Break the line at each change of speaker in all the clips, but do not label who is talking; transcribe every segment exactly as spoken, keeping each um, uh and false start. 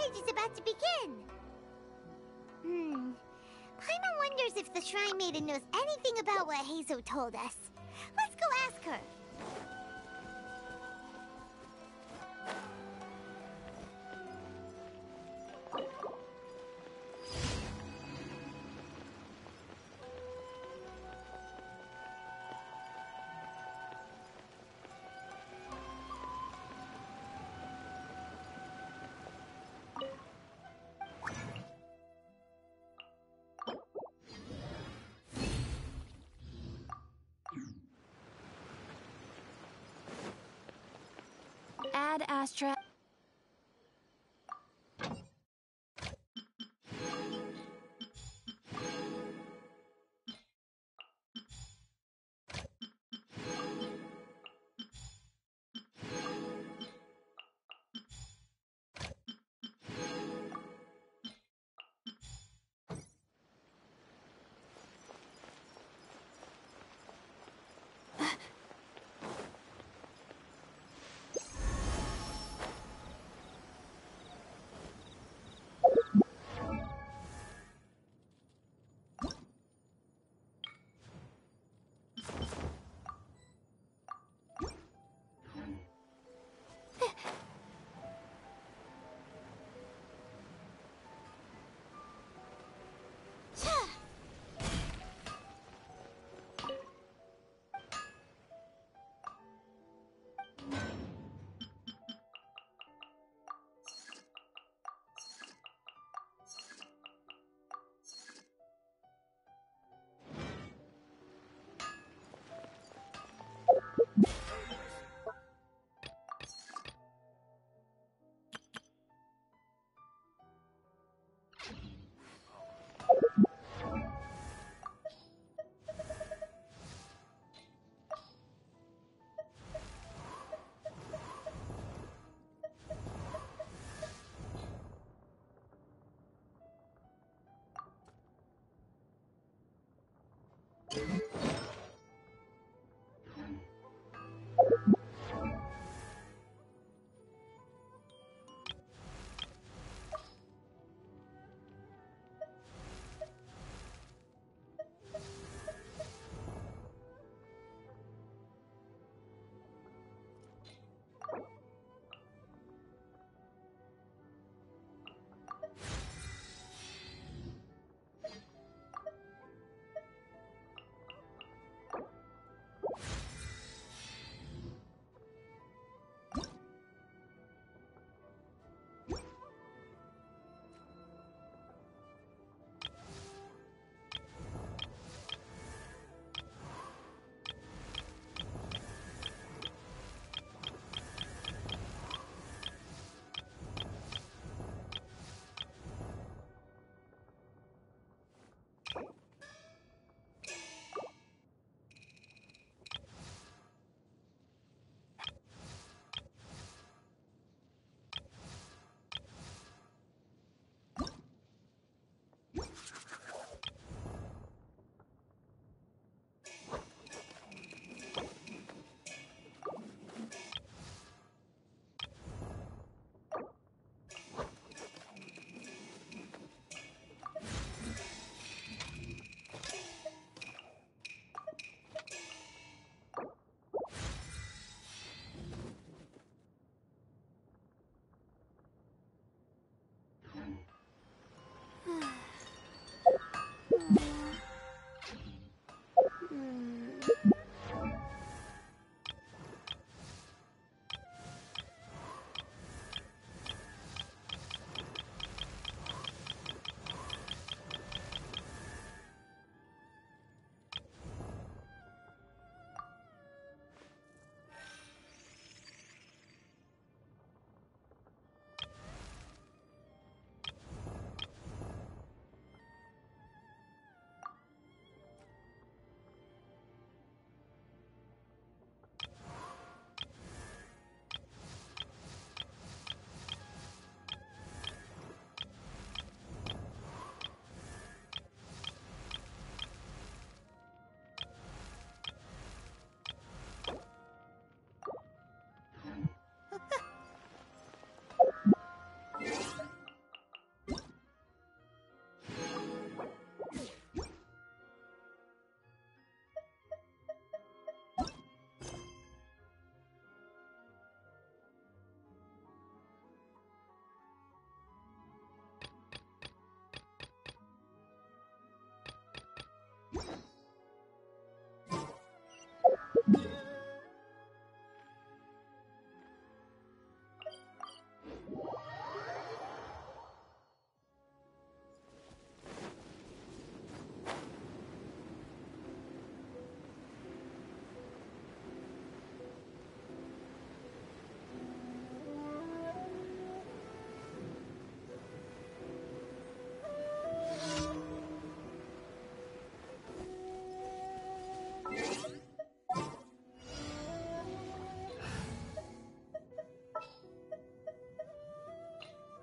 stage is about to begin. Hmm. Paimon wonders if the Shrine Maiden knows anything about what Hazo told us. Let's go ask her.
Ad Astra.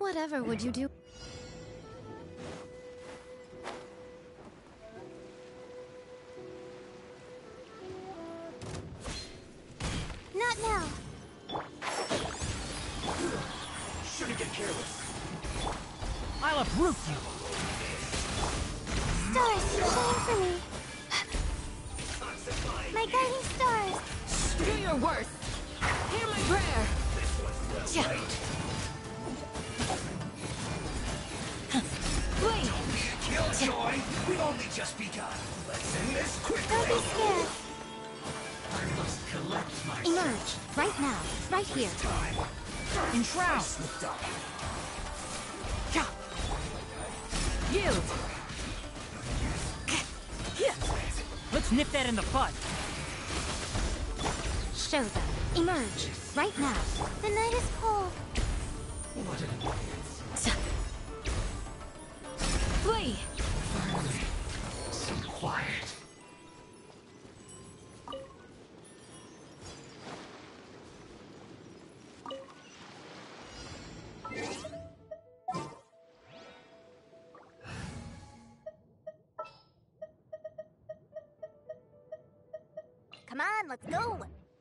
Whatever would you do?
Not now.
Shouldn't get careless.
I'll uproot you.
Stars, shine for me. My guiding stars.
Do your worst. Hear my prayer. Yeah. Wait.
Killjoy, we've only just begun. Let's end this quickly.
Don't be scared.
I must collect myself.
Emerge. Right now. Right here.
Enshroud.
Slipped up.
Yield. Let's nip that in the bud.
Show them. Emerge. Right now.
The night is cold.
What an annoyance.
Flee.
Finally, some quiet.
Come on, let's go.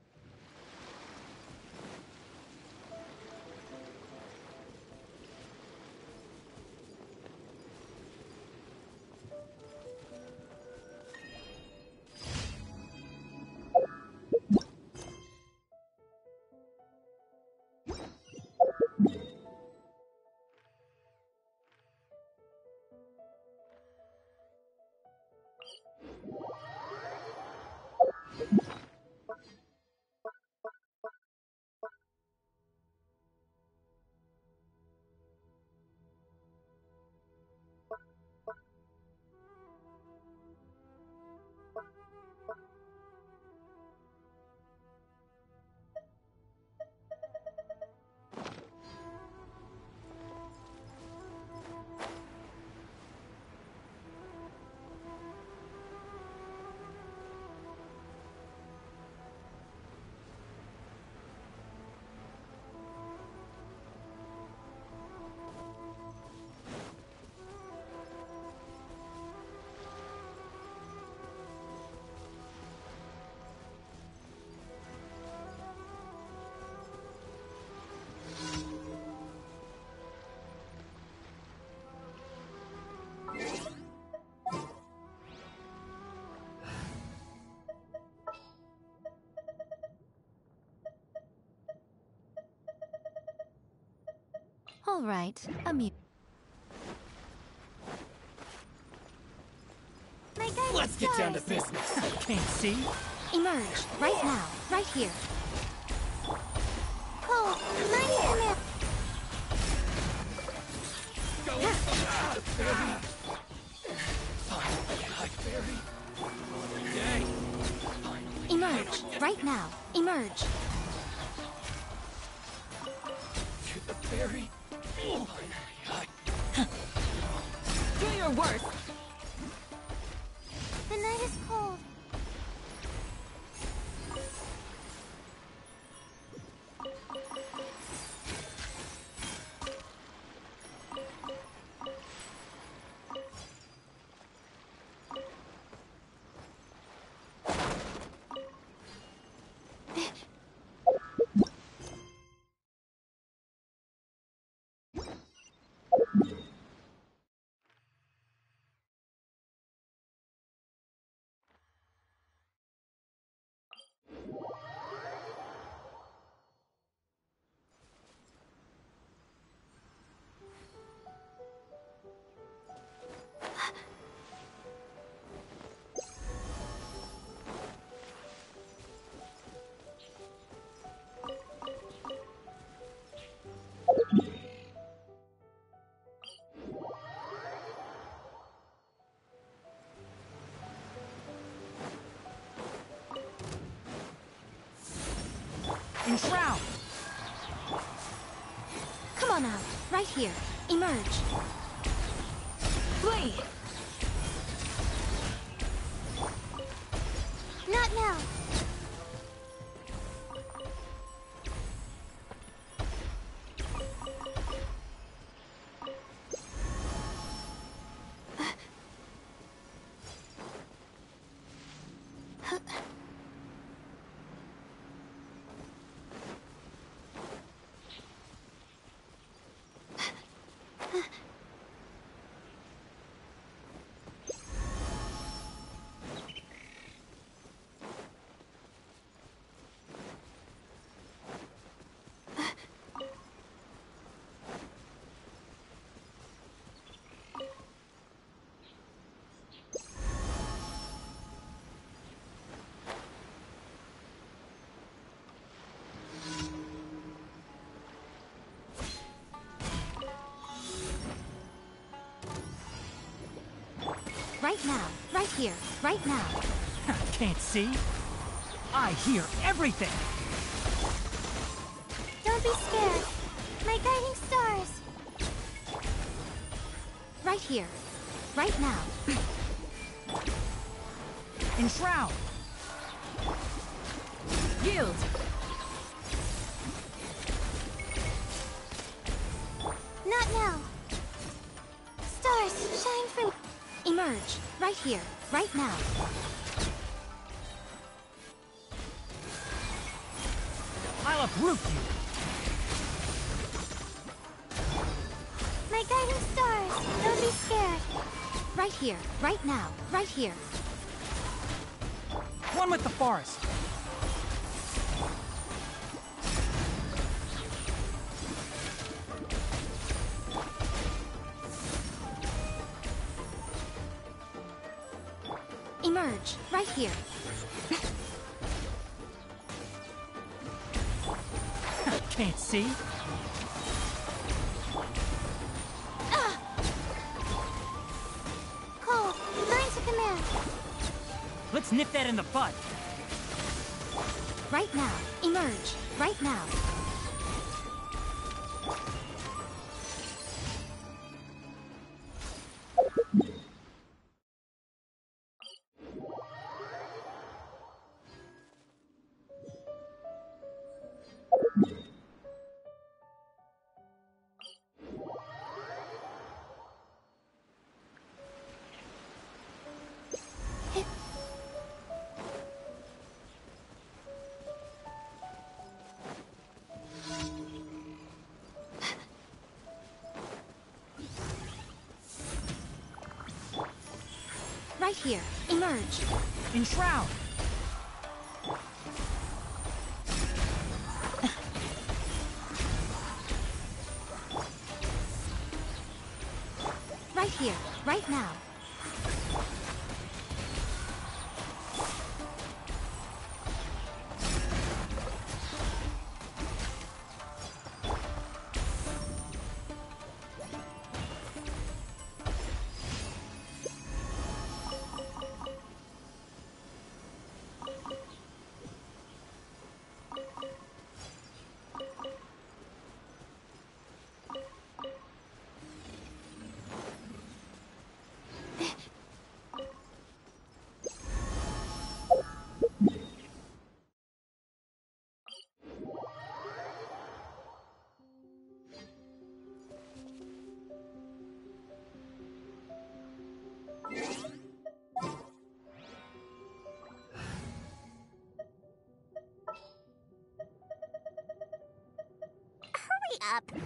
All right. Amu.
My guiding
Let's get down to
stars.
business. Can't see?
Emerge. Right now. Right here.
Cold. Mighty command.
Emerge. Right now. Emerge.
The fairy.
Do your worst.
The night is cold.
Enshroud.
Come on out. Right here. Emerge. Flee.
Not now. Right now, right here, right now.
Can't see? I hear everything!
Don't be scared. My guiding stars. Right here, right now.
Enshroud! Yield!
Not now. Stars, shine for me. Emerge, right here, right now.
I'll uproot you!
My guiding stars, don't be scared. Right here, right now, right here.
One with the forest!
Emerge, right here.
Can't see?
Ah! Cole, line to command.
Let's nip that in the bud!
Right now, emerge, right now. Right here, emerge.
Enshroud!
Right here, right now. Hurry up.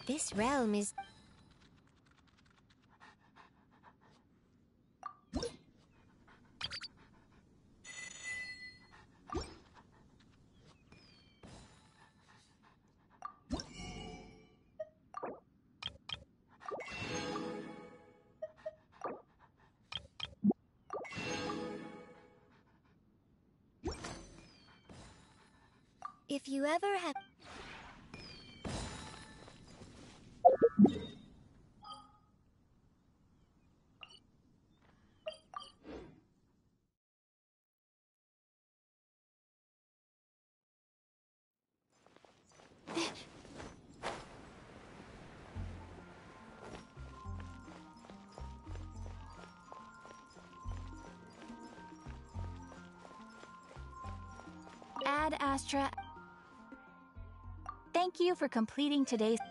This realm is... If you ever have...
Ad Astra. Thank you for completing today's...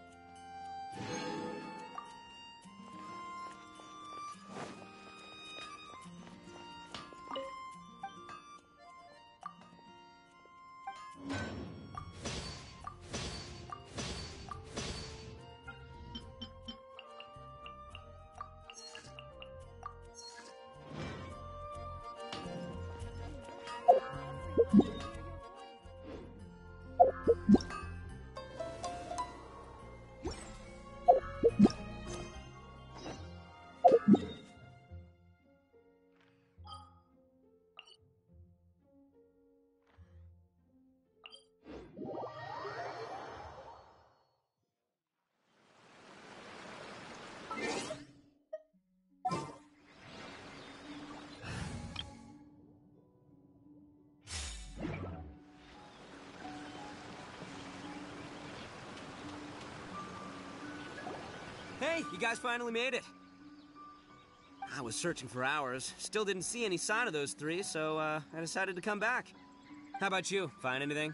Hey, you guys finally made it. I was searching for hours, still didn't see any sign of those three, so uh, I decided to come back. How about you? Find anything?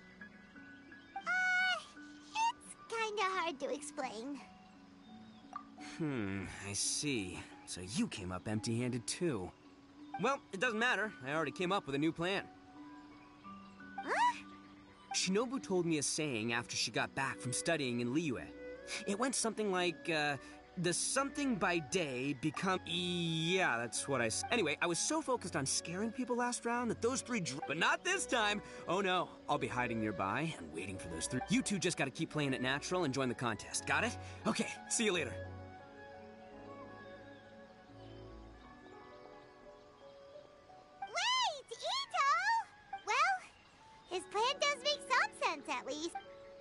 Uh, it's kinda hard to explain.
Hmm, I see. So you came up empty-handed too. Well, it doesn't matter. I already came up with a new plan.
Huh?
Shinobu told me a saying after she got back from studying in Liyue. It went something like, uh, the something by day become... Yeah, that's what I s- Anyway, I was so focused on scaring people last round that those three dr- But not this time! Oh no, I'll be hiding nearby and waiting for those three. You two just gotta keep playing it natural and join the contest, got it? Okay, see you later.
Wait, Ito! Well, his plan does make some sense, at least.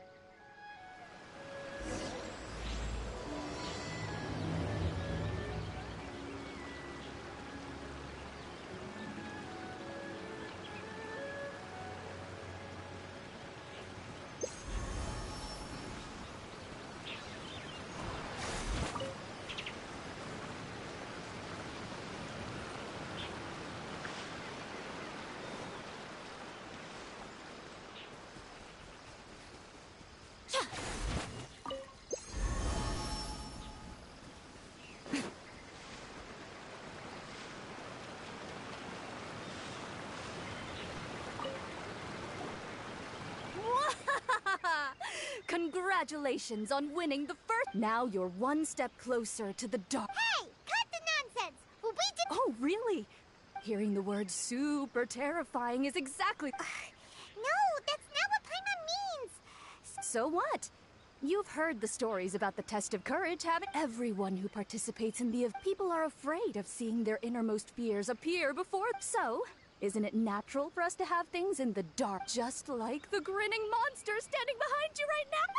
Congratulations on winning the first... Now you're one step closer to the dark...
Hey, cut the nonsense! Well, we did...
Oh, really? Hearing the word super terrifying is exactly...
No, that's not what Paimon means!
So what? You've heard the stories about the test of courage, haven't... Everyone who participates in the... ev- People are afraid of seeing their innermost fears appear before... So, isn't it natural for us to have things in the dark, just like the grinning monster standing behind you right now?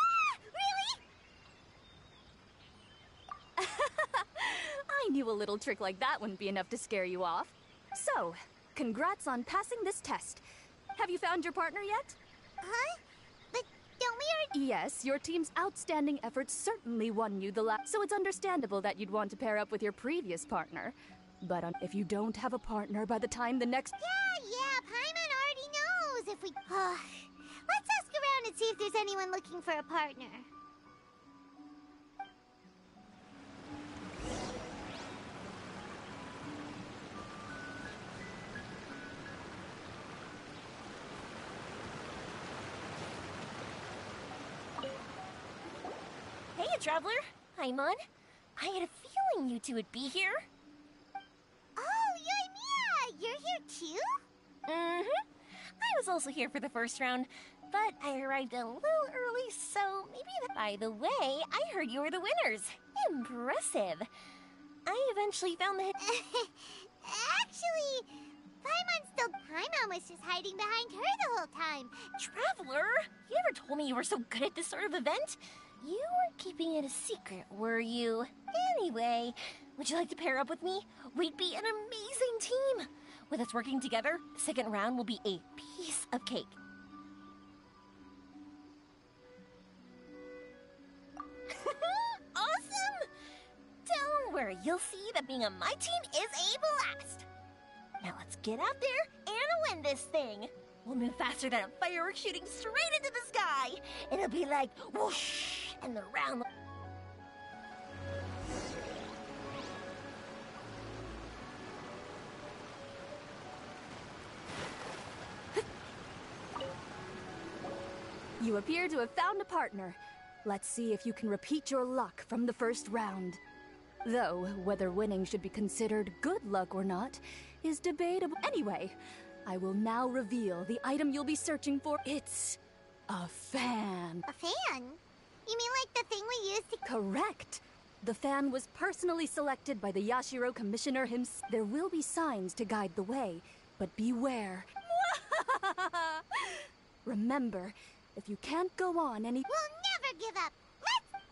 Ah, really?
I knew a little trick like that wouldn't be enough to scare you off. So, congrats on passing this test. Have you found your partner yet?
Huh? But don't we already...
Yes, your team's outstanding efforts certainly won you the last... So it's understandable that you'd want to pair up with your previous partner. But um, if you don't have a partner by the time the next...
Yeah, yeah, Paimon already knows if we... Uh, let's ask around and see if there's anyone looking for a partner.
Traveler. Paimon. I had a feeling you two would be here.
Oh, Yoimiya! You're here too?
Mm-hmm. I was also here for the first round, but I arrived a little early, so maybe that... By the way, I heard you were the winners. Impressive. I eventually found the...
Actually, Paimon still... Paimon was just hiding behind her the whole time.
Traveler, you never told me you were so good at this sort of event. You were keeping it a secret, were you? Anyway, would you like to pair up with me? We'd be an amazing team. With us working together, the second round will be a piece of cake. Awesome! Don't worry, you'll see that being on my team is a blast. Now let's get out there and win this thing. We'll move faster than a firework shooting straight into the sky. It'll be like whoosh, and the round...
You appear to have found a partner. Let's see if you can repeat your luck from the first round. Though, whether winning should be considered good luck or not is debatable. Anyway, I will now reveal the item you'll be searching for. It's a fan.
A fan? You mean like the thing we used to...
Correct. The fan was personally selected by the Yashiro Commissioner himself. There will be signs to guide the way, but beware. Remember, if you can't go on any...
We'll never give up. Let's...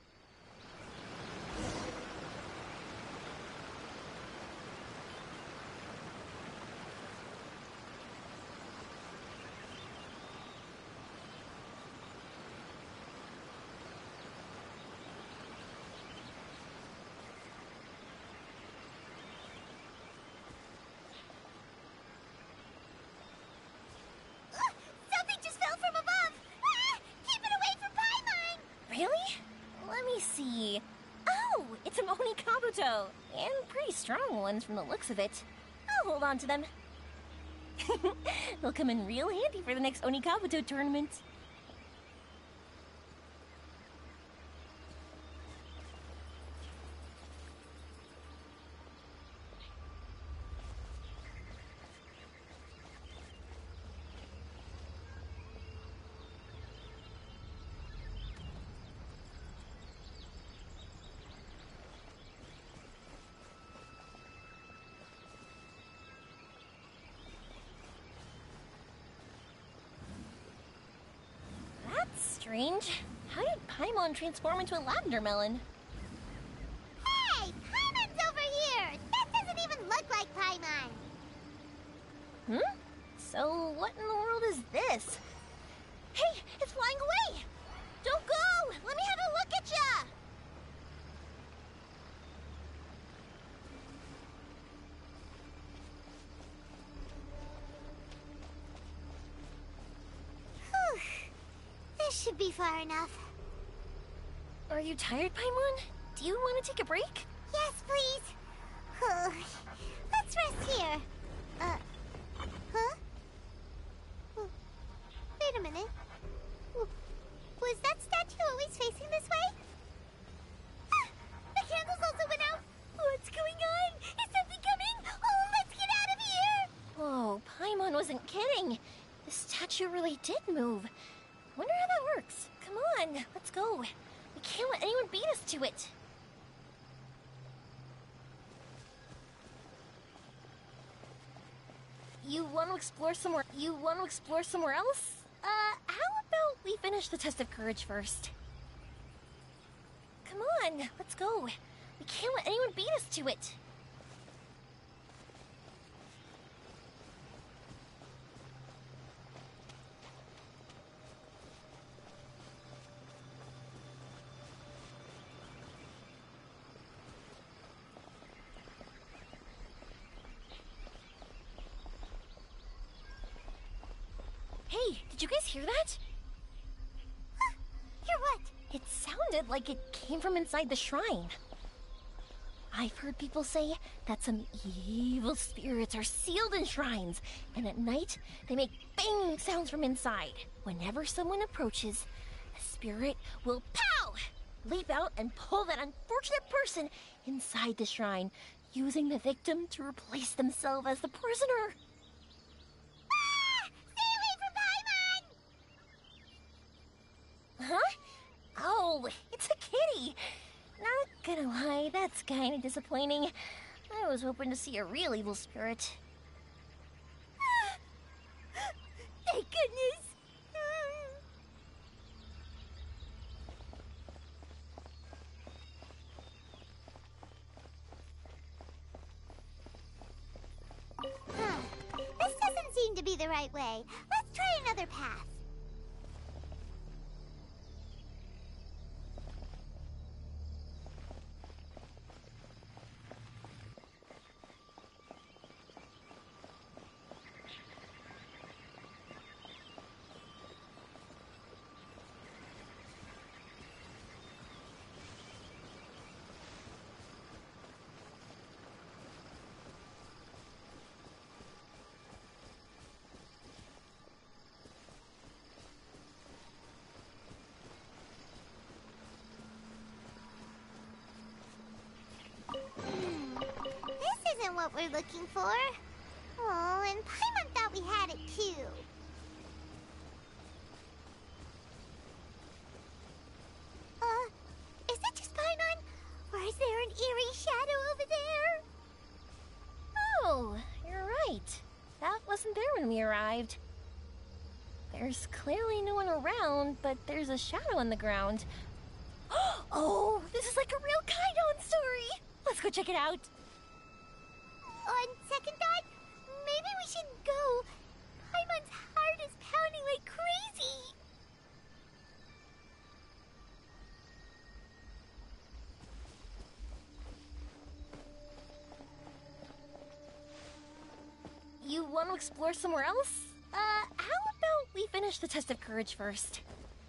Something just fell from above! Ah! Keep it away from Paimon!
Really? Let me see. Oh, it's a Oni Kabuto. And pretty strong ones from the looks of it. I'll hold on to them. They'll come in real handy for the next Oni Kabuto tournament. Strange. How did Paimon transform into a lavender melon?
Hey! Paimon's over here! That doesn't even look like Paimon!
Hmm? So what in the world is this? Hey! It's flying away! Don't go! Let me have a look at ya!
Whew. This should be far enough.
Are you tired, Paimon? Do you want to take a break?
Yes, please. Oh, let's rest here. Uh, huh? Oh, wait a minute. Oh, was that statue always facing this way? Ah, the candles also went out. What's going on? Is something coming? Oh, let's get out of here.
Whoa, Paimon wasn't kidding. The statue really did move. Wonder how that works. Come on, let's go. We can't let anyone beat us to it. You want to explore somewhere? You want to explore somewhere else? Uh, how about we finish the test of courage first? Come on, let's go. We can't let anyone beat us to it. Hey, did you guys hear that?
Huh? Hear what?
It sounded like it came from inside the shrine. I've heard people say that some evil spirits are sealed in shrines, and at night they make bang sounds from inside. Whenever someone approaches, a spirit will pow leap out and pull that unfortunate person inside the shrine, using the victim to replace themselves as the prisoner.
Ah! Stay away from Paimon!
Huh? Oh, it's a kitty. Not gonna lie, that's kind of disappointing. I was hoping to see a real evil spirit.
Thank goodness! Huh. This doesn't seem to be the right way. Let's try another path. What we're looking for. Oh, and Paimon thought we had it too. Uh, is that just Paimon? Or is there an eerie shadow over there?
Oh, you're right. That wasn't there when we arrived. There's clearly no one around, but there's a shadow on the ground. Oh, this is like a real Kaidon story. Let's go check it out.
On second thought, maybe we shouldn't go. Paimon's heart is pounding like crazy.
You want to explore somewhere else? Uh, how about we finish the test of courage first?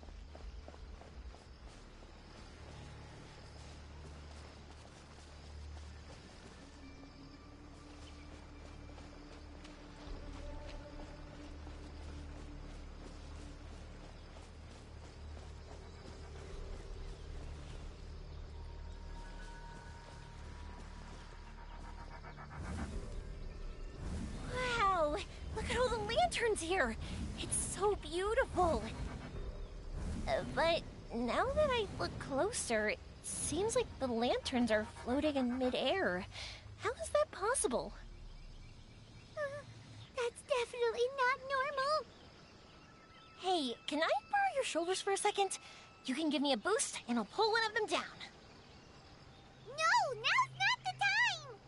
Look at all the lanterns here. It's so beautiful. Uh, but now that I look closer, it seems like the lanterns are floating in midair. How is that possible?
Uh, that's definitely not normal.
Hey, can I borrow your shoulders for a second? You can give me a boost, and I'll pull one of them down.
No, now's not the time!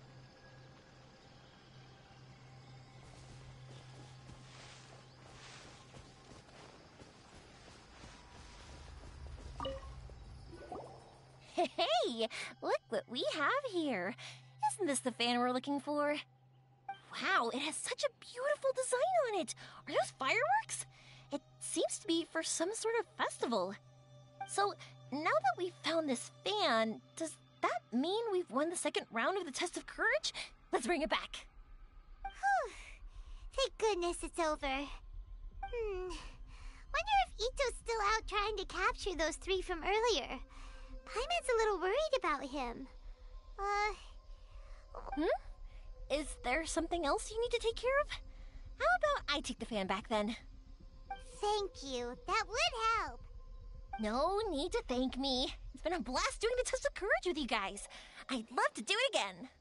Hey, look what we have here. Isn't this the fan we're looking for? Wow, it has such a beautiful design on it. Are those fireworks? It seems to be for some sort of festival. So, now that we've found this fan, does that mean we've won the second round of the test of courage? Let's bring it back.
Whew. Thank goodness it's over. Hmm. Wonder if Ito's still out trying to capture those three from earlier. Paimon's a little worried about him. Uh...
Hmm? Is there something else you need to take care of? How about I take the fan back then?
Thank you. That would help.
No need to thank me. It's been a blast doing the test of courage with you guys. I'd love to do it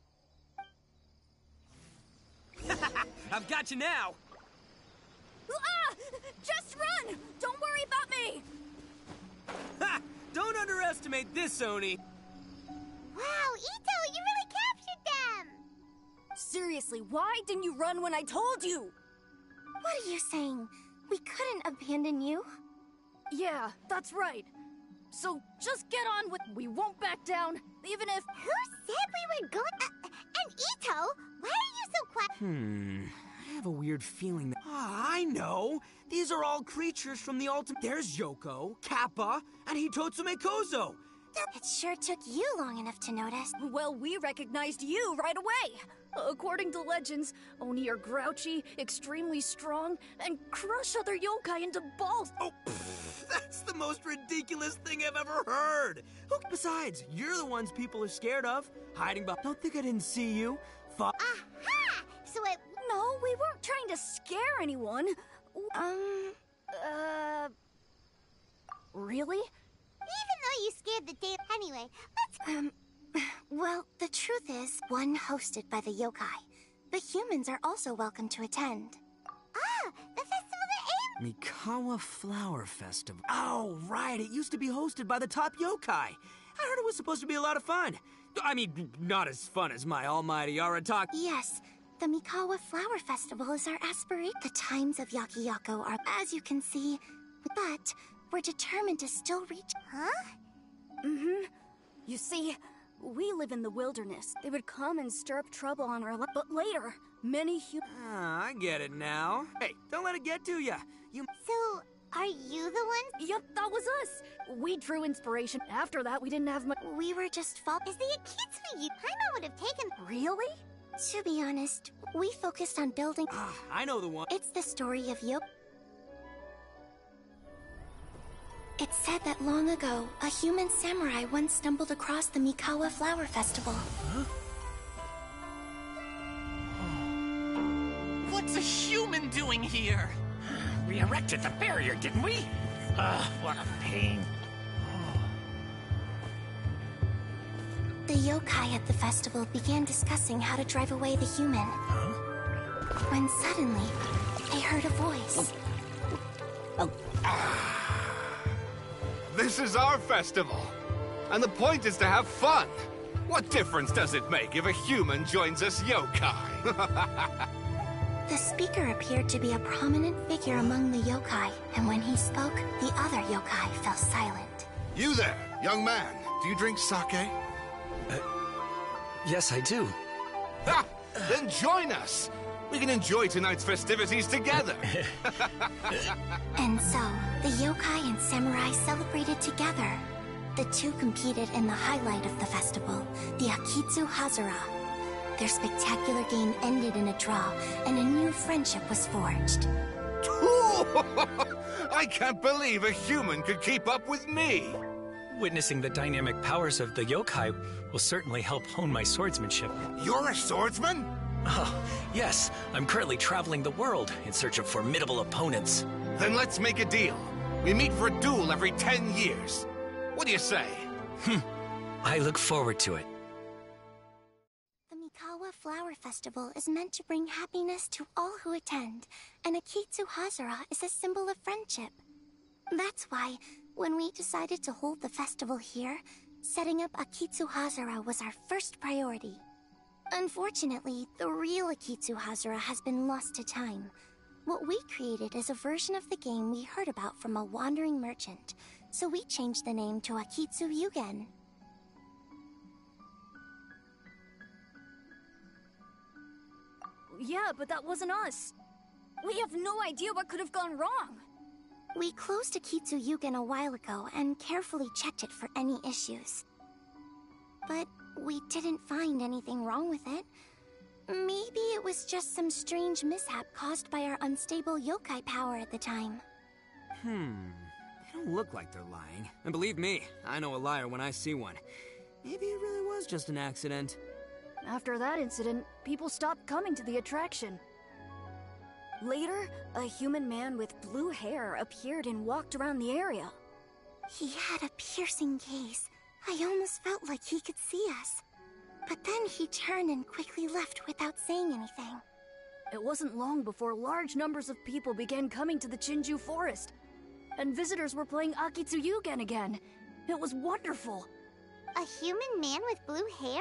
again.
I've got you now!
Ah! Just run! Don't worry about me!
Ha! Don't underestimate this, Oni!
Wow, Ito, you really captured them!
Seriously, why didn't you run when I told you?
What are you saying? We couldn't abandon you.
Yeah, that's right. So just get on with we won't back down, even if...
Who said we were going... Uh, and Ito, why are you so quiet?
Hmm... I have a weird feeling that... Ah, I know! These are all creatures from the ultimate... There's Yoko, Kappa, and Hitotsume Kozo!
It sure took you long enough to notice.
Well, we recognized you right away. According to legends, Oni are grouchy, extremely strong, and crush other yokai into balls.
Oh, pfft, that's the most ridiculous thing I've ever heard. Who, besides, you're the ones people are scared of. Hiding behind. Don't think I didn't see you. Fu-
Aha! So it...
No, we weren't trying to scare anyone. Um, uh... Really?
Even though you scared the day... Anyway, let's...
Um, well, the truth is, one hosted by the yokai. The humans are also welcome to attend.
Ah, the festival that aimed...
Mikawa Flower Festival. Oh, right. It used to be hosted by the top yokai. I heard it was supposed to be a lot of fun. I mean, not as fun as my almighty Arataki.
Yes, the Mikawa Flower Festival is our aspiration. The times of Yakiyako are, as you can see, but we're determined to still reach...
Huh?
Mm-hmm. You see, we live in the wilderness. They would come and stir up trouble on our life. But later, many humans...
Ah, I get it now. Hey, don't let it get to ya. You...
So, are you the one?
Yep, that was us. We drew inspiration. After that, we didn't have much...
We were just fall...
Is the Akitsu you... Paimon would have taken...
Really?
To be honest, we focused on building...
Ah, I know the one.
It's the story of Yo... It's said that long ago, a human samurai once stumbled across the Mikawa Flower Festival.
Huh?
What's a human doing here? We erected the barrier, didn't we? Ah, what a pain.
The yokai at the festival began discussing how to drive away the human.
Huh?
When suddenly, they heard a voice.
This is our festival, and the point is to have fun. What difference does it make if a human joins us yokai?
The speaker appeared to be a prominent figure among the yokai, and when he spoke, the other yokai fell silent.
You there, young man. Do you drink sake?
Uh, yes, I do.
Ha! Then join us. We can enjoy tonight's festivities together.
And so, the yokai and samurai celebrated together. The two competed in the highlight of the festival, the Akitsu Hazara. Their spectacular game ended in a draw, and a new friendship was forged.
I can't believe a human could keep up with me.
Witnessing the dynamic powers of the yokai will certainly help hone my swordsmanship.
You're a swordsman?
Oh, yes. I'm currently traveling the world in search of formidable opponents.
Then let's make a deal. We meet for a duel every ten years. What do you say?
Hmm. I look forward to it.
The Mikawa Flower Festival is meant to bring happiness to all who attend, and Akitsu Hazara is a symbol of friendship. That's why, when we decided to hold the festival here, setting up Akitsu Hazara was our first priority. Unfortunately, the real Akitsu Hazara has been lost to time. What we created is a version of the game we heard about from a wandering merchant, so we changed the name to Akitsu Yugen.
Yeah, but that wasn't us. We have no idea what could have gone wrong.
We closed Akitsu Yugen a while ago and carefully checked it for any issues. But we didn't find anything wrong with it. Maybe it was just some strange mishap caused by our unstable yokai power at the time.
Hmm. They don't look like they're lying. And believe me, I know a liar when I see one. Maybe it really was just an accident.
After that incident, people stopped coming to the attraction. Later, a human man with blue hair appeared and walked around the area.
He had a piercing gaze. I almost felt like he could see us. But then he turned and quickly left without saying anything.
It wasn't long before large numbers of people began coming to the Chinju Forest. And visitors were playing Akitsu Yugen again. It was wonderful.
A human man with blue hair?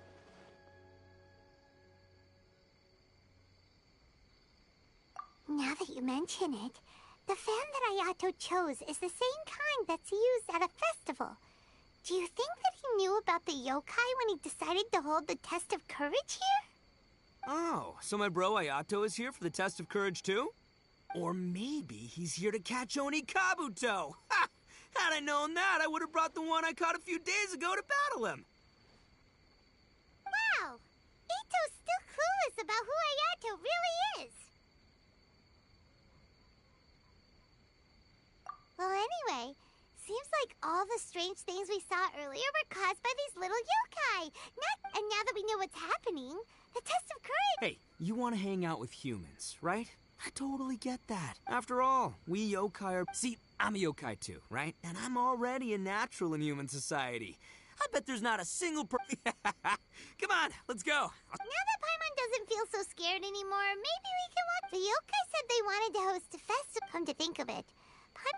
Now that you mention it, the fan that Ayato chose is the same kind that's used at a festival. Do you think that he knew about the yokai when he decided to hold the test of courage here?
Oh, so my bro Ayato is here for the test of courage too? Or maybe he's here to catch Oni Kabuto! Ha! Had I known that, I would have brought the one I caught a few days ago to battle him.
Wow! Ito's still clueless about who Hayato really is. Well, anyway, seems like all the strange things we saw earlier were caused by these little yokai. Not, and now that we know what's happening, the test of courage...
Hey, you want to hang out with humans, right? I totally get that. After all, we yokai are... See, I'm a yokai too, right? And I'm already a natural in human society. I bet there's not a single per... Come on, let's go.
Now that Paimon doesn't feel so scared anymore, maybe we can walk... The yokai said they wanted to host a festival. Come to think of it. Paimon...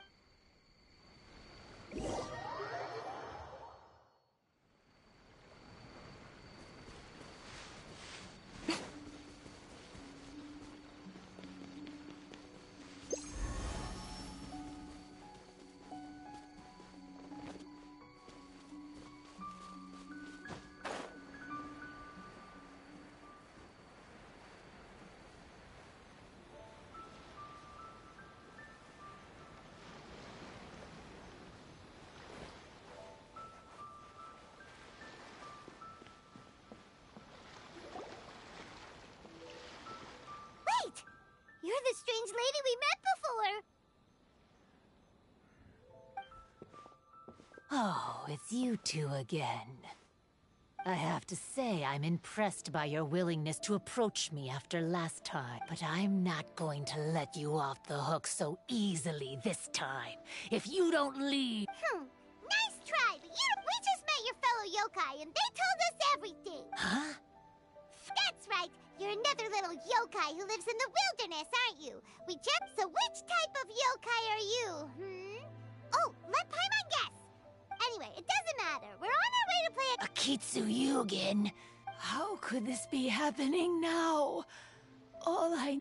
You're the strange lady we met before!
Oh, it's you two again. I have to say, I'm impressed by your willingness to approach me after last time. But I'm not going to let you off the hook so easily this time. If you don't leave...
Hmm, nice try, but you... We just met your fellow yokai, and they told us everything!
Huh?
That's right! You're another little yokai who lives in the wilderness, aren't you? We just... So which type of yokai are you, hmm? Oh, let Paimon guess! Anyway, it doesn't matter. We're on our way to play a...
Akitsu Yugen! How could this be happening now? All I...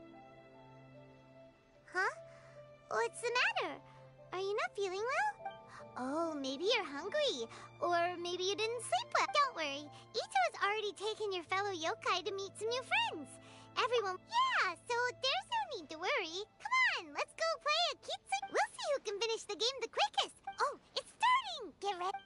Huh? What's the matter? Are you not feeling well? Oh, maybe you're hungry. Or maybe you didn't sleep well. Don't worry. Ito has already taken your fellow yokai to meet some new friends. Everyone... Yeah, so there's no need to worry. Come on, let's go play a Kitsu. We'll see who can finish the game the quickest. Oh, it's starting! Get ready.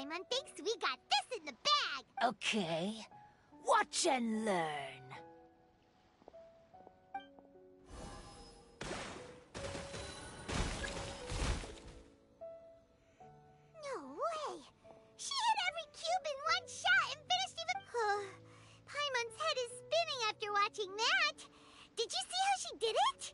Paimon thinks we got this in the bag.
Okay. Watch and learn.
No way! She hit every cube in one shot and finished even... Paimon's head is spinning after watching that. Did you see how she did it?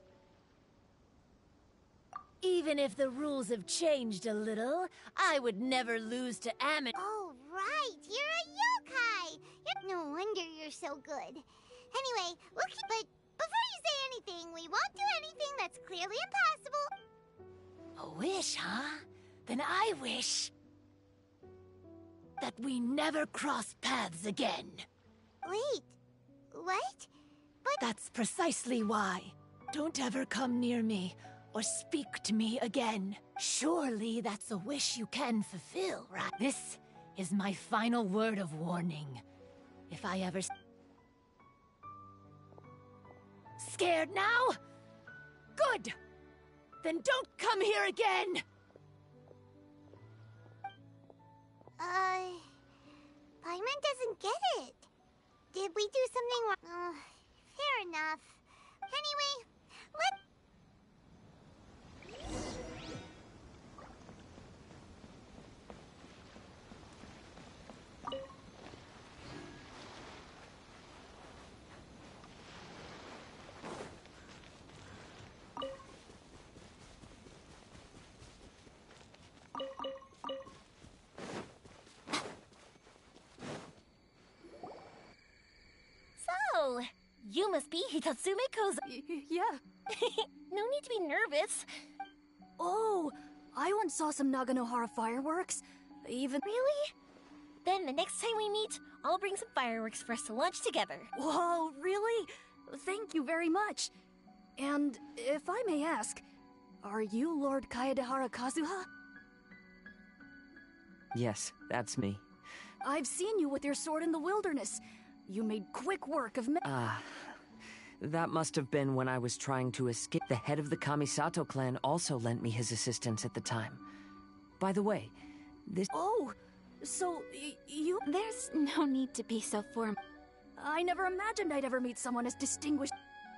Even if the rules have changed a little, I would never lose to Amon.
Oh, right. You're a yokai. You're... No wonder you're so good. Anyway, we'll keep... But before you say anything, we won't do anything that's clearly impossible.
A wish, huh? Then I wish that we never cross paths again.
Wait. What? But...
That's precisely why. Don't ever come near me or speak to me again. Surely that's a wish you can fulfill, right? This is my final word of warning. If I ever... Scared now? Good! Then don't come here again!
Uh... Paimon doesn't get it. Did we do something wrong? Uh, fair enough. Anyway, let...
So, you must be Hitatsume Koza.
Y yeah.
No need to be nervous.
Oh, I once saw some Naganohara fireworks. Even...
Really? Then the next time we meet, I'll bring some fireworks for us to launch together.
Whoa, really? Thank you very much. And if I may ask, are you Lord Kaedehara Kazuha?
Yes, that's me.
I've seen you with your sword in the wilderness. You made quick work of me.
Ah, that must have been when I was trying to escape. The head of the Kamisato clan also lent me his assistance at the time. By the way, this...
Oh, so y you...
There's no need to be so formal.
I never imagined I'd ever meet someone as distinguished...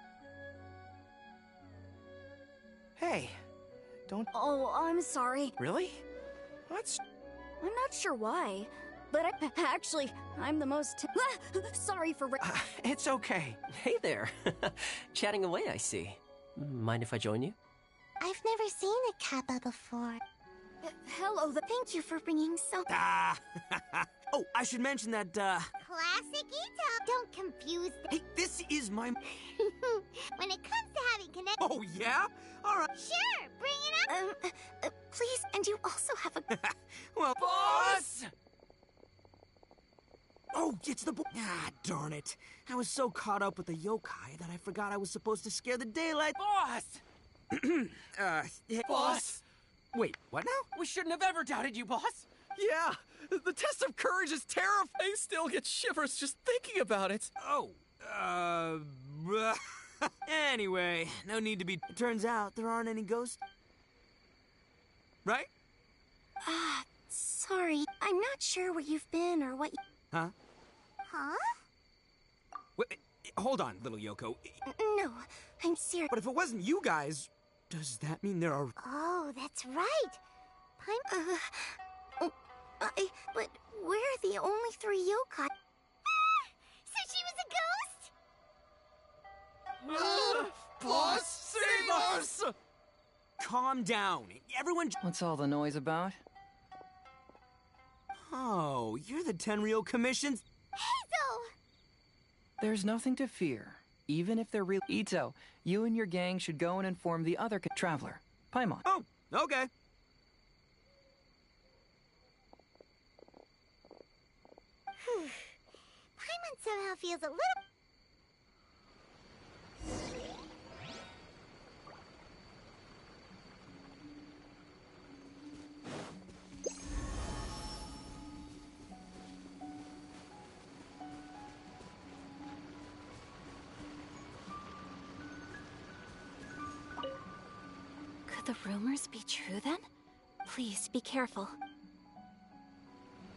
Hey, don't...
Oh, I'm sorry.
Really? What's...
I'm not sure why, but I... Actually, I'm the most... Sorry for...
Uh, it's okay.
Hey there. Chatting away, I see. Mind if I join you?
I've never seen a kappa before.
Uh, hello, the...
Thank you for bringing so...
Ah! Oh, I should mention that, uh...
Classic Ito! Don't confuse them.
Hey, this is my...
When it comes to having connect...
Oh, yeah? Alright.
Sure, bring it up!
Um, uh, uh, please, and you also have a...
Well, boss! Oh, it's the bo- Ah, darn it. I was so caught up with the yokai that I forgot I was supposed to scare the daylight-
Boss!
uh, hey,
Boss!
Wait, what now?
We shouldn't have ever doubted you, boss!
Yeah, the test of courage is terrifying. I still get shivers just thinking about it.
Oh, uh... Anyway, no need to be... It turns out there aren't any ghosts. Right?
Ah, uh, sorry. I'm not sure where you've been or what you...
Huh?
Huh?
Wait, hold on, little Yoko.
No, I'm serious.
But if it wasn't you guys, does that mean there are...
Oh, that's right. Paimon...
Uh... I... But we're the only three yokai.
Ah! So she was a ghost?
Uh, boss, save us!
Calm down. Everyone...
What's all the noise about?
Oh, you're the Tenryou Commission's...
Hazel!
There's nothing to fear. Even if they're real... Ito, you and your gang should go and inform the other traveler, Paimon.
Oh, okay.
Paimon somehow feels a little...
Could the rumors be true then? Please be careful.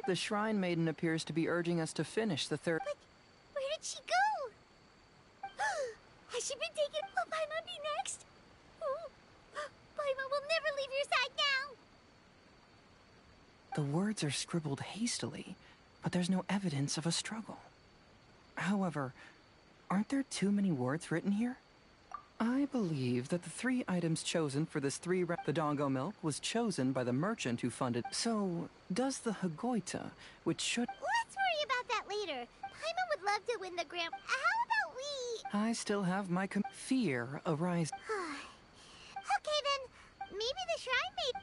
The Shrine Maiden appears to be urging us to finish the third.
But where did she go? Has she been taken? Will Paimon be next? Oh, Paimon will never leave your side now.
The words are scribbled hastily, but there's no evidence of a struggle. However, aren't there too many words written here? I believe that the three items chosen for this three ra- the Dongo milk was chosen by the merchant who funded. So, does the Hagoita, which should...
Let's worry about that later. Paimon would love to win the Grand... How about we...
I still have my com- fear arise.
Okay then, maybe the Shrine Maiden...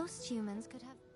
Most humans could have...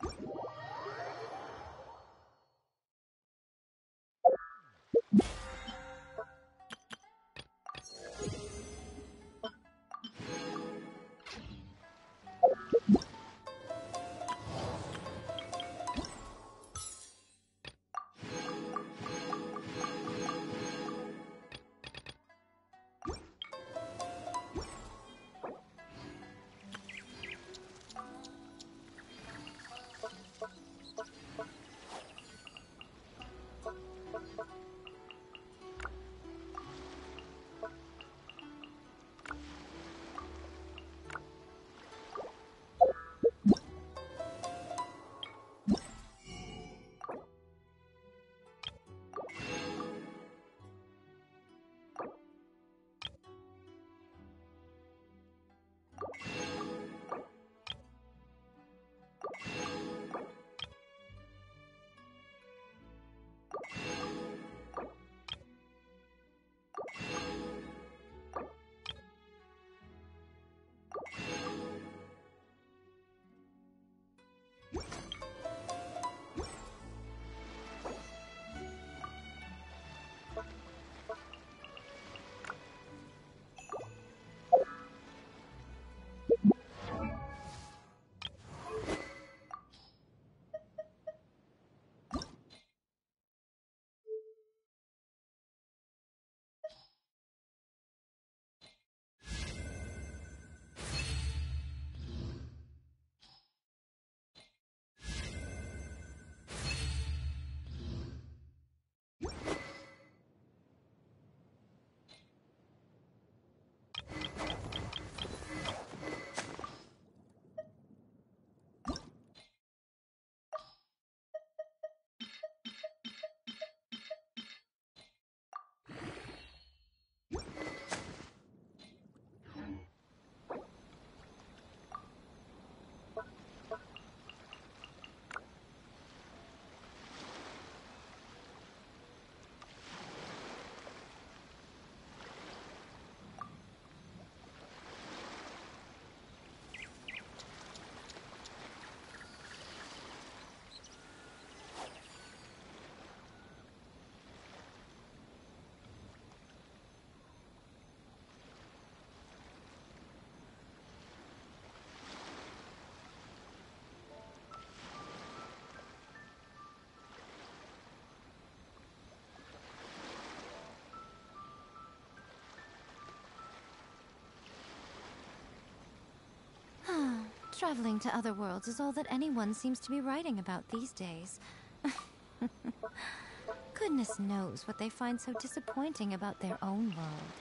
Traveling to other worlds is all that anyone seems to be writing about these days. Goodness knows what they find so disappointing about their own world.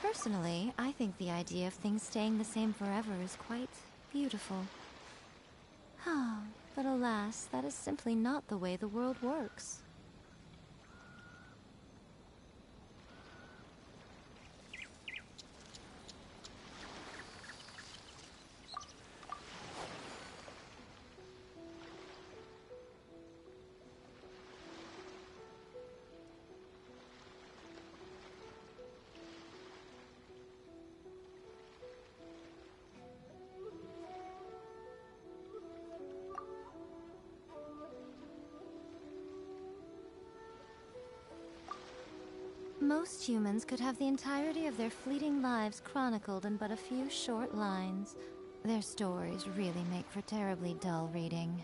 Personally, I think the idea of things staying the same forever is quite beautiful. Ah, but alas, that is simply not the way the world works. Most humans could have the entirety of their fleeting lives chronicled in but a few short lines. Their stories really make for terribly dull reading.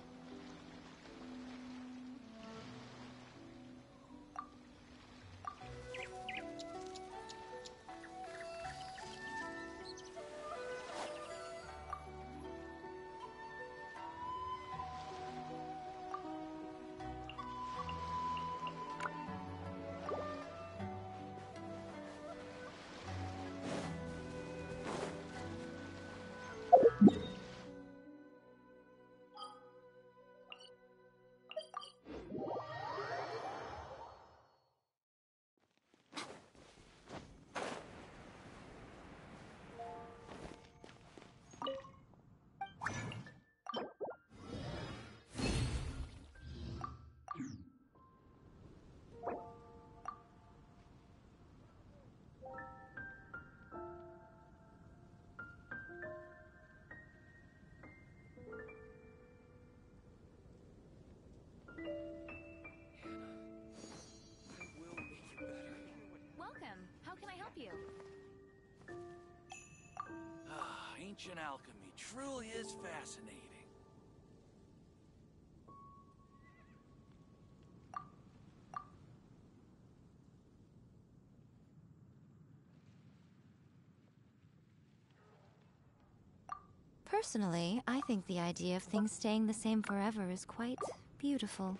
Welcome. How can I help you?
Ah, ancient alchemy truly is fascinating.
Personally, I think the idea of things staying the same forever is quite beautiful.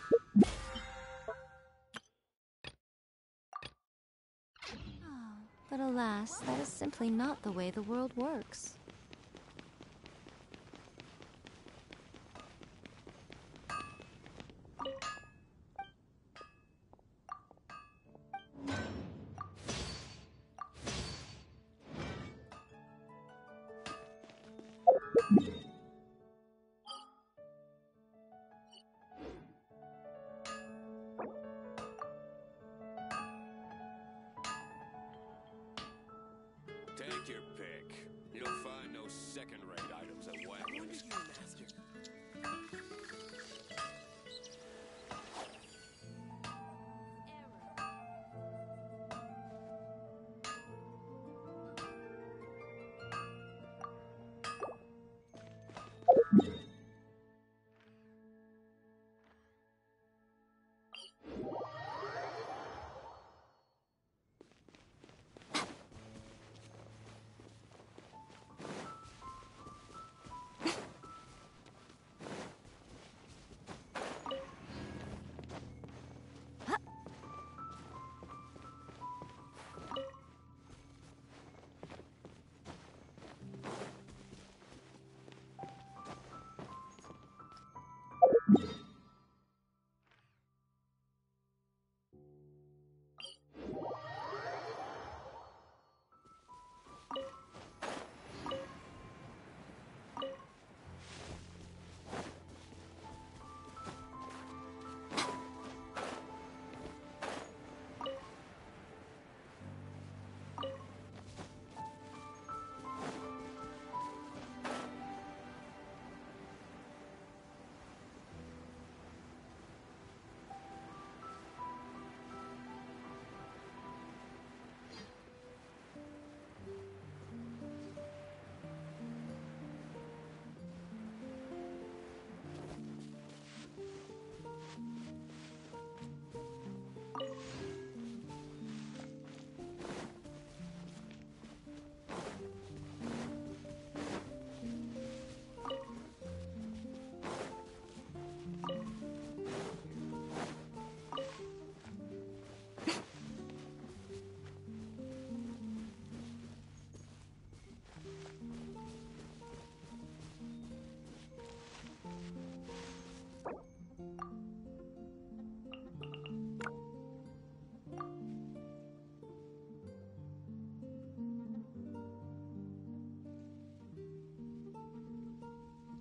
Oh, but alas, that is simply not the way the world works.
Take your pick. You'll find no second-rate items at Wegmans.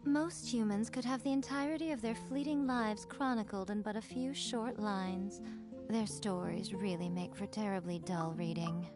Most humans could have the entirety of their fleeting lives chronicled in but a few short lines. Their stories really make for terribly dull reading.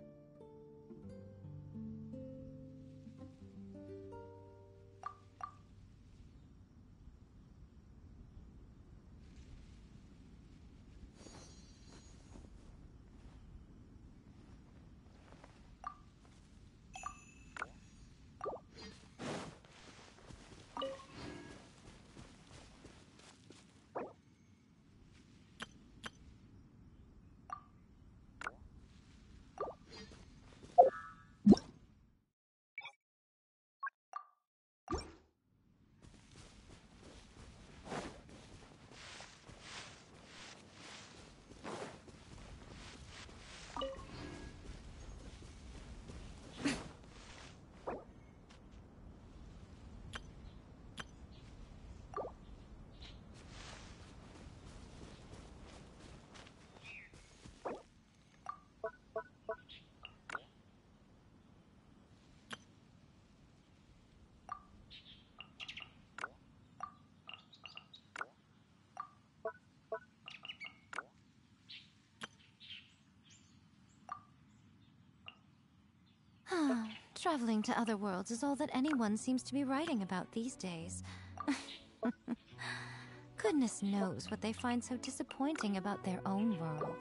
Traveling to other worlds is all that anyone seems to be writing about these days. Goodness knows what they find so disappointing about their own world.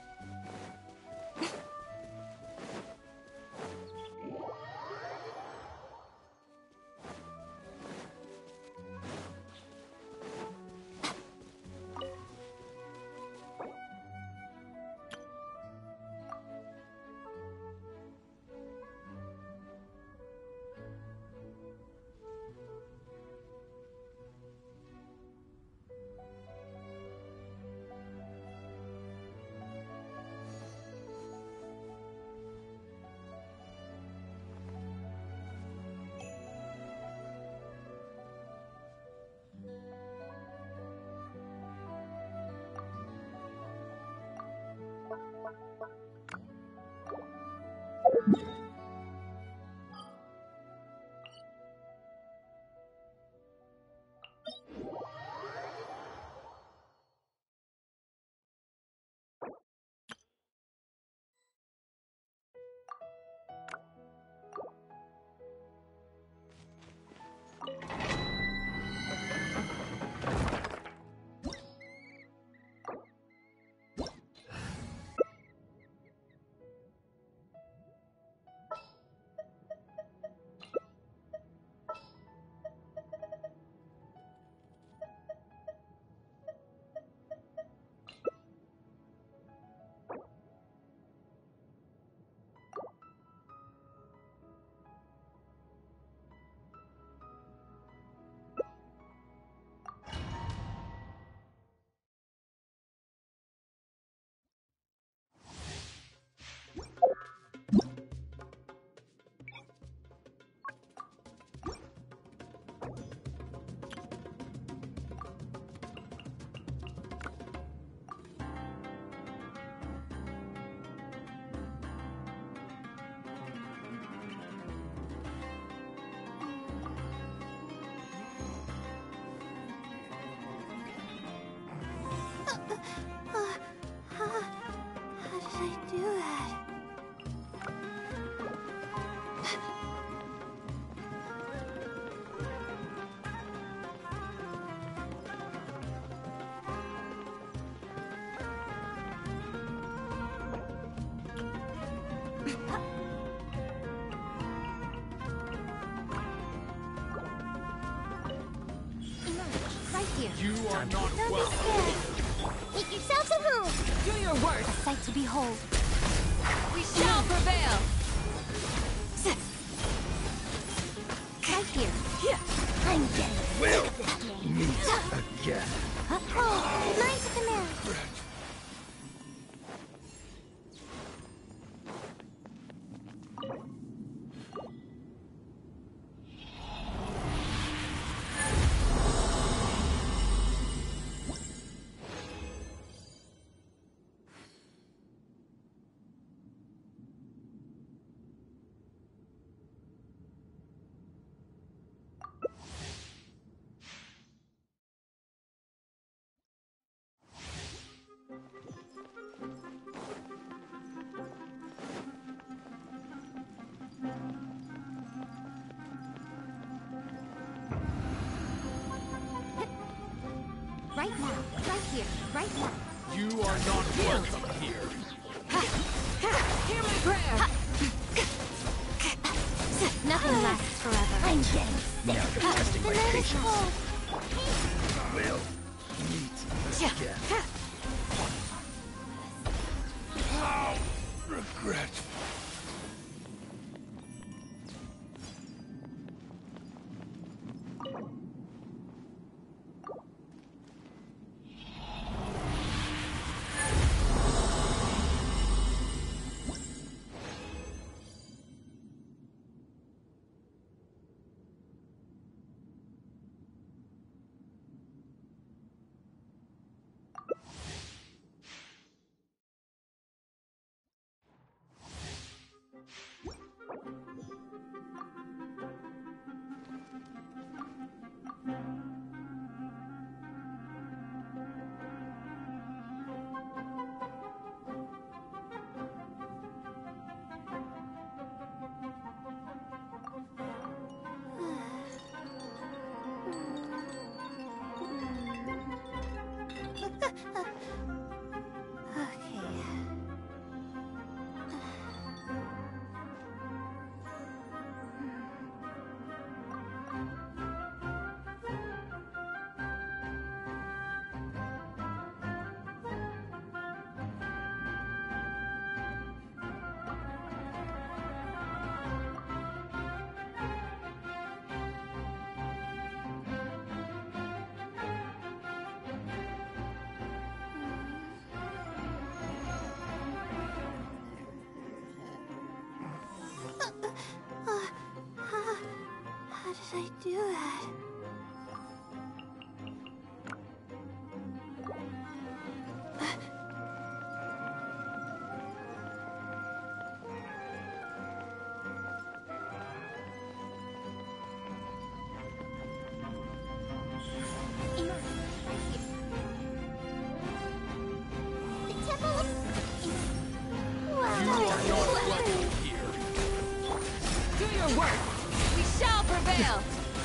You are not Don't welcome. Be scared. Make yourselves at home.
Do your worst.
A sight to behold.
We shall prevail.
Right here.
Yeah.
I'm getting it.
We'll meet again.
Oh, nice to the mirror.
Right now. Right here. Right now.
You are not welcome here.
Hear my prayer!
Nothing lasts forever.
I'm getting
Now you're testing my patience.
We'll meet again. How regretful.
How did I do that?
The temple of...
You are not welcome here.
Do your work! We shall prevail!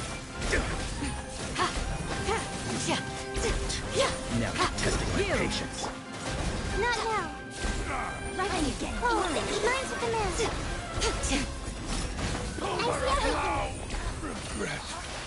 Now you're testing my
You.
patience.
Not now.
Right on you get.
Oh, mine's a command. I see everything.
Regret.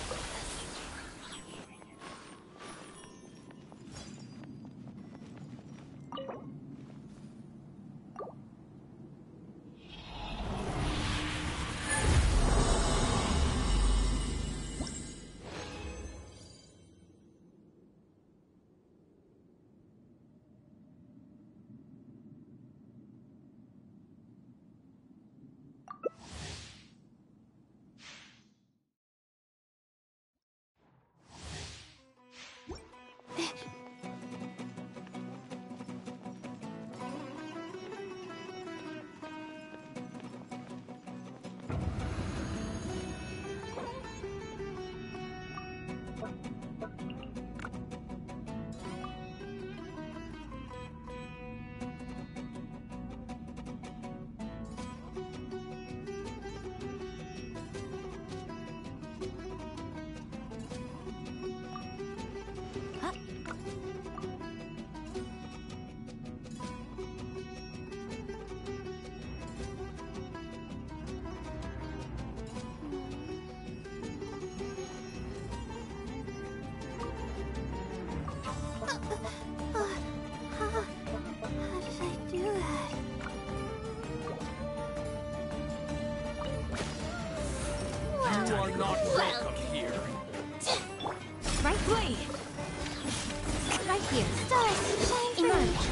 You are not welcome here.
Right way. Right here.
Stars, shine free.
Emerge.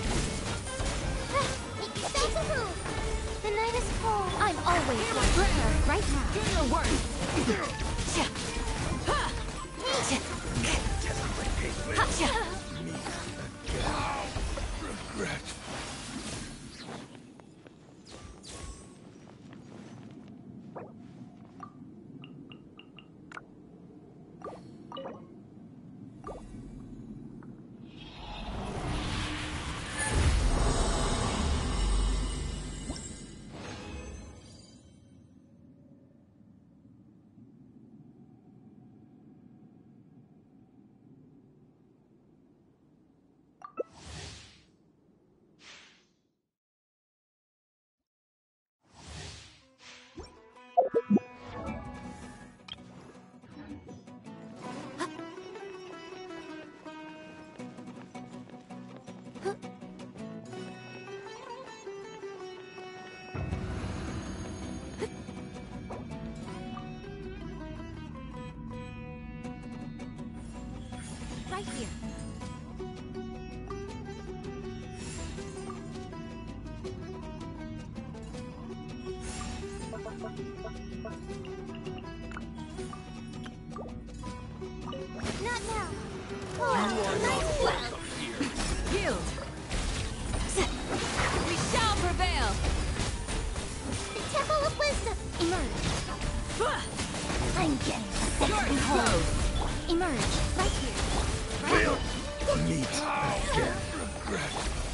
Sensible. The night is cold.
I'm always
Hear my prayer!
right now.
Do your work!
Testing my patience.
How regret.
right here.
Not now.
You are not welcome here.
Yield! We shall prevail!
The Temple of Wisdom.
Emerge!
I'm getting a sensory hold. Emerge. Right here.
Feel the meat again. Regret.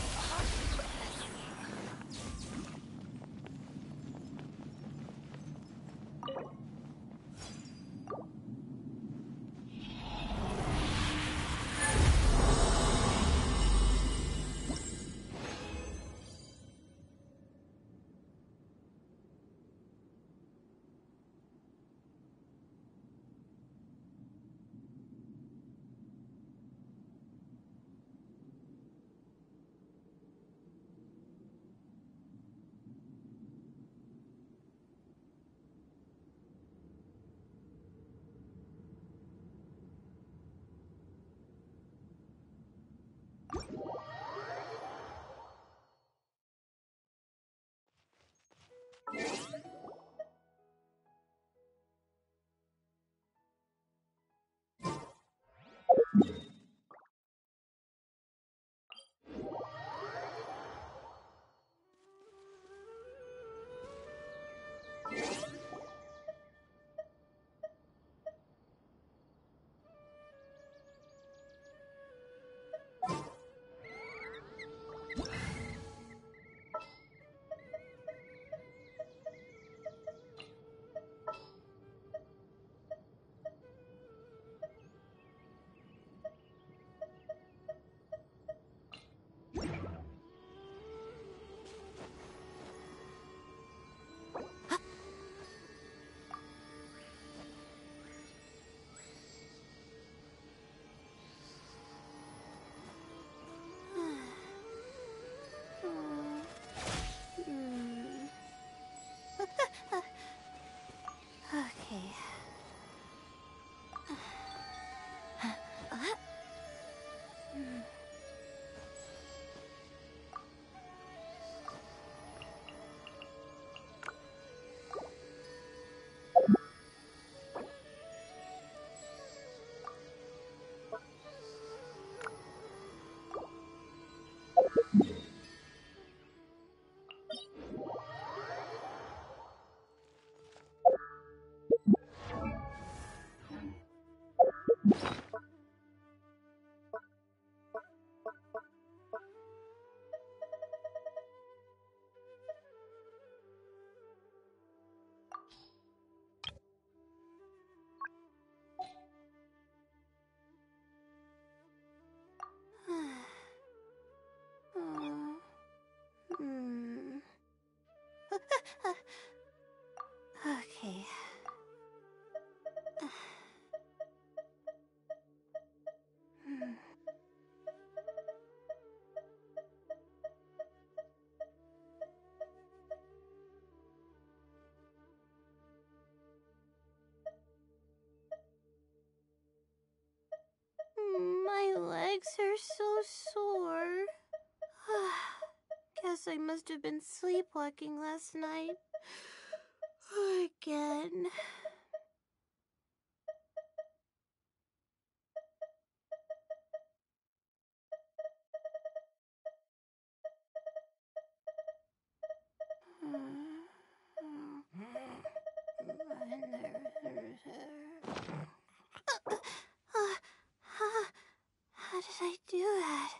Okay. Hmm. Okay. Hmm. My legs are so sore. Guess I must have been sleepwalking last night. Again. How did I do that?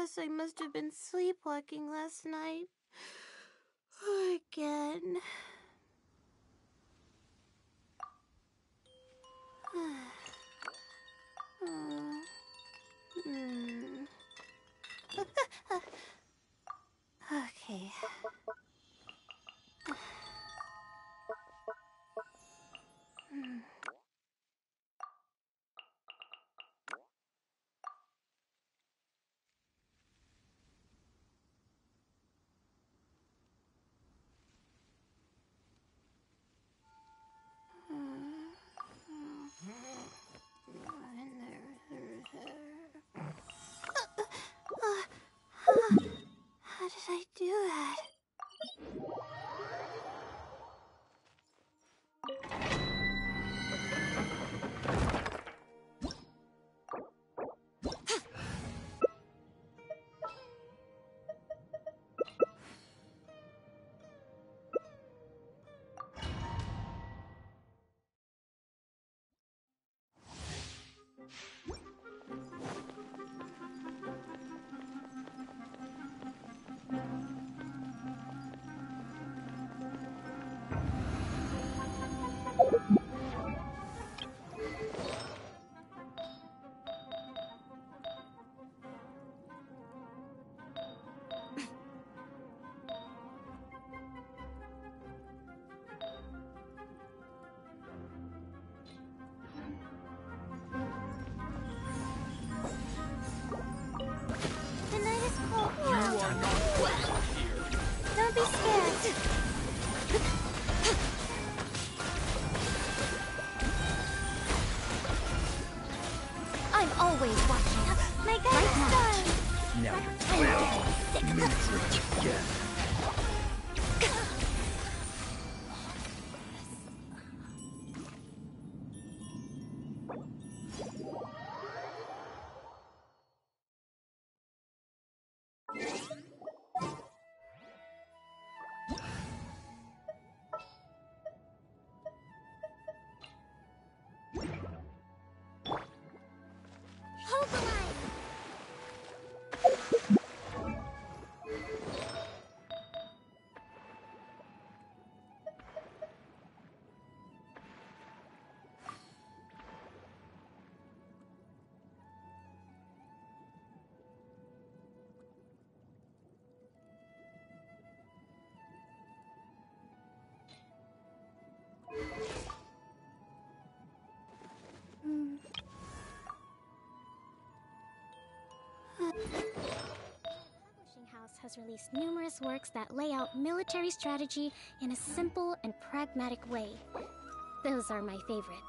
guess I must have been sleepwalking last night. Again. Hmm. Okay. Hmm. How did I do that? The night is cold. You are not welcome here. Don't be scared. I'm always watching. My gun is done.
Now you're twelve minutes again.
Hold the line. Hmm. Publishing house has released numerous works that lay out military strategy in a simple and pragmatic way. Those are my favorite.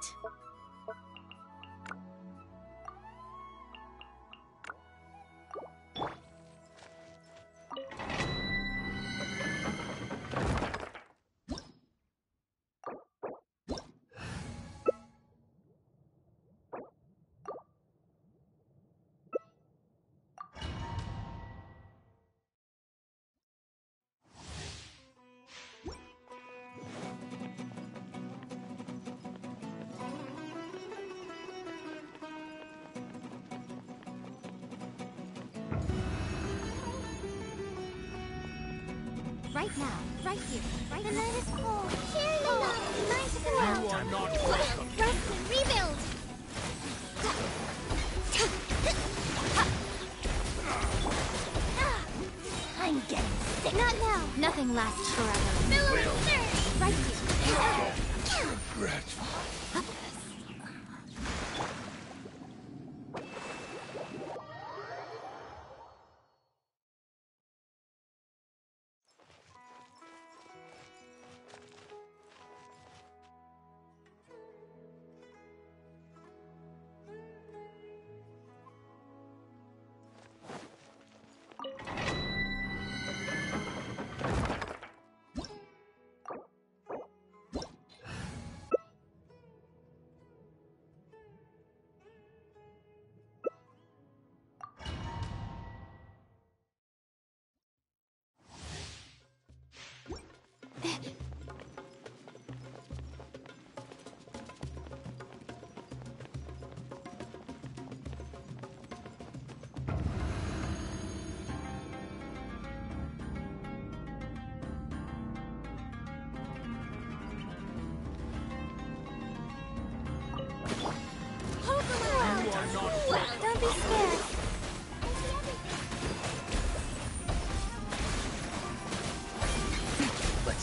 Right now, right here, right The night is cold. Cheering me up. Time to go out.
You are not welcome.
Rest and rebuild. I'm getting sick. Not now. Nothing lasts forever. Billowing surge. Right here.
Regret.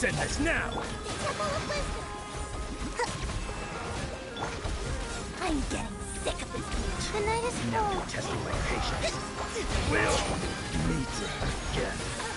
Let's end this now!
I'm getting sick of this.
The night is
Now
full.
you're testing my patience. We'll meet again.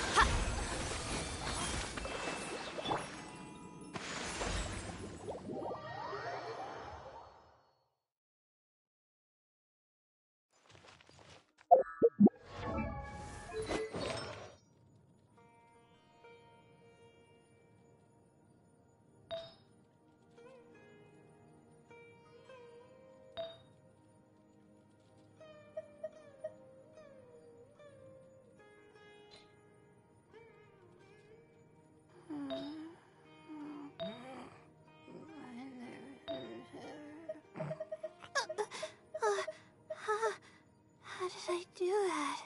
How did I do that?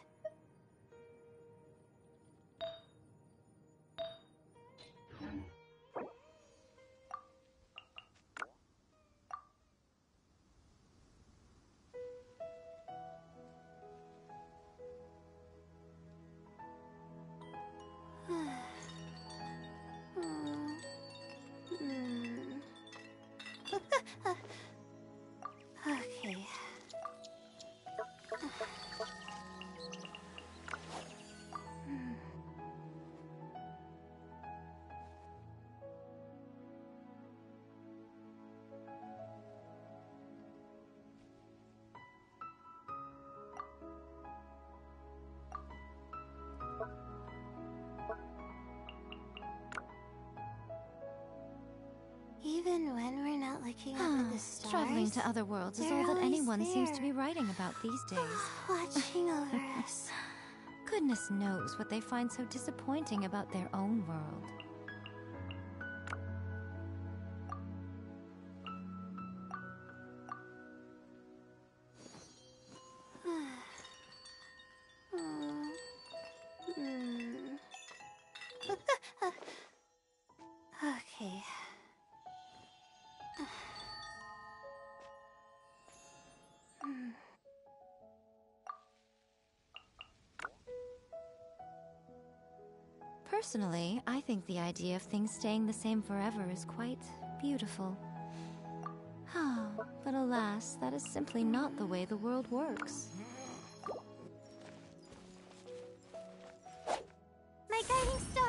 Okay. Even when we're not looking up at the stars,
Traveling to other worlds is
they're
all that
always
anyone seems to
there.
be writing about these days.
Watching over us.
Goodness knows what they find so disappointing about their own world.
Hmm. Okay. Hmm.
Personally, I think the idea of things staying the same forever is quite beautiful. Oh, but alas, that is simply not the way the world works.
My guiding star!